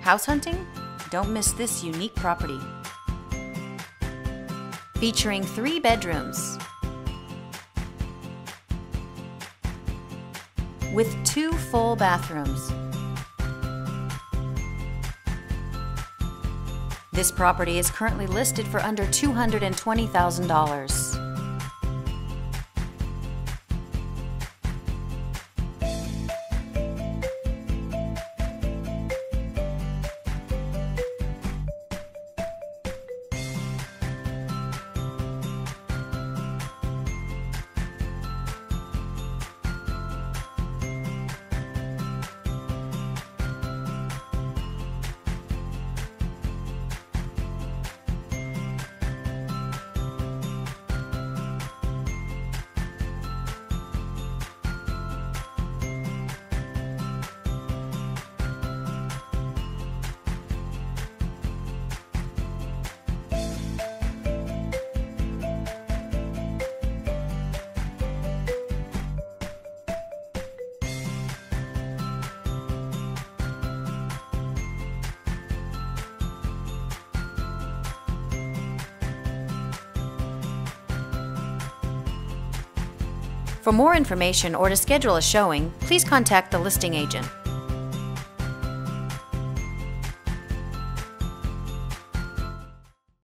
House hunting? Don't miss this unique property. Featuring 3 bedrooms with 2 full bathrooms. This property is currently listed for under $220,000. For more information or to schedule a showing, please contact the listing agent.